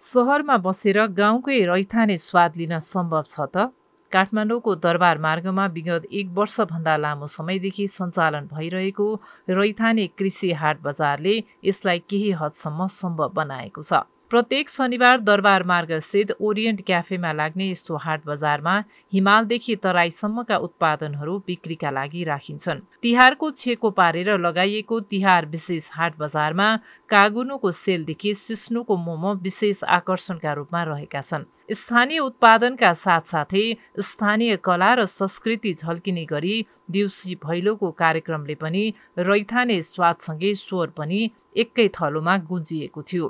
सहरमा बसेर गाउँकै रैथाने स्वाद लिन सम्भव छ त? काठमाडौँको दरबार मार्गमा विगत 1 वर्षभन्दा लामो समयदेखि सञ्चालन भइरहेको रैथाने कृषि हाट बजारले यसलाई केही हदसम्म सम्भव बनाएको छ। प्रत्येक शनिबार दरबार मार्गस्थित ओरिएन्ट क्याफेमा लाग्ने यस्तो हाट बजारमा हिमालदेखि तराईसम्मका उत्पादनहरू बिक्रीका लागि राखिन्छन्। तिहारको छेको पारेर लगाइएको तिहार विशेष हाट बजारमा कागुनोको सेलदेखि सिस्नुको मोमो विशेष आकर्षणका रूपमा रहेका छन्। स्थानीय उत्पादनका साथसाथै स्थानीय कला र संस्कृति झल्किने गरी देउसी भैलोको कार्यक्रमले पनि रैथाने स्वादसँगै स्वर पनि एकै थलोमा गुन्जिएको थियो।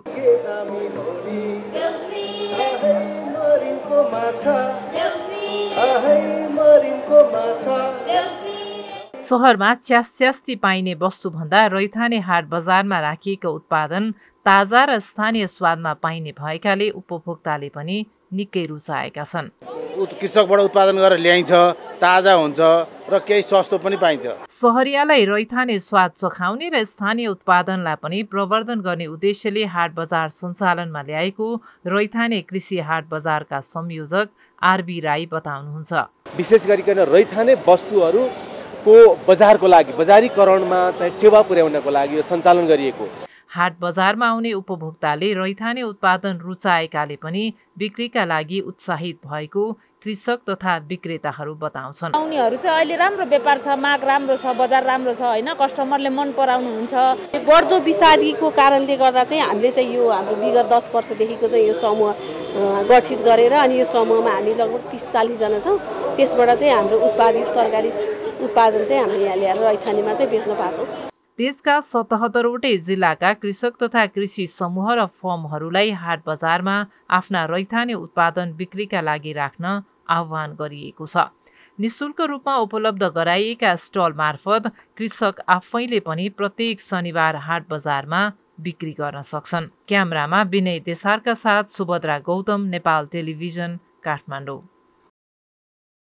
सहरमा च्यास्ती पाइने वस्तुभन्दा रैथाने हाट बजारमा राखिएका उत्पादन ताजा र स्थानीय स्वादमा पाइने भएकाले उपभोक्ताले पनि निकै रुचाएका छन्। कृषकबाट उत्पादन गरेर ल्याइन्छ, ताजा हुन्छ र केही सस्तो पनि पाइन्छ। सहरियालाई रैथाने स्वाद चखाउने र स्थानीय उत्पादनलाई पनि प्रवर्धन गर्ने उद्देश्यले हाट बजार सञ्चालनमा ल्याएको रैथाने कृषि हाट बजारका संयोजक आरबी राई बताउनुहुन्छ। विशेष गरिकन रैथाने वस्तुहरूको बजारको लागि, बजारीकरणमा चाहिँ टेवा पुर्याउनको लागि यो सञ्चालन गरिएको। हाट बजारमा आउने उपभोक्ताले रैथाने उत्पादन रुचाएकाले पनि बिक्रीका लागि उत्साहित भएको कृषक तथा विक्रेताहरू बताउँछन्। आउनेहरू चाहिँ अहिले राम्रो व्यापार छ, माग राम्रो छ, बजार राम्रो छ हैन, कस्टमरले मन पराउनुहुन्छ। बढ्दो विषादीको कारणले गर्दा चाहिँ हामीले चाहिँ यो हाम्रो विगत 10 वर्षदेखिको चाहिँ यो समूह गठित गरेर अनि यो समूहमा हामी लगभग 30-40 जना छौँ। त्यसबाट चाहिँ हाम्रो उत्पादित तरकारी उत्पादन चाहिँ हामीले यहाँ ल्याएर रैथानेमा चाहिँ बेच्न पाछौँ। देशका 77वटै जिल्लाका कृषक तथा कृषि समूह र फर्महरूलाई हाट बजारमा आफ्ना रैथाने उत्पादन बिक्रीका लागि राख्न आह्वान गरिएको छ। निशुल्क रूपमा उपलब्ध गराइएका स्टल मार्फत कृषक आफैले पनि प्रत्येक शनिबार हाट बजारमा बिक्री गर्न सक्छन्। क्यामेरामा विनय देसारका साथ सुभद्रा गौतम, नेपाल टेलिभिजन, काठमाडौँ।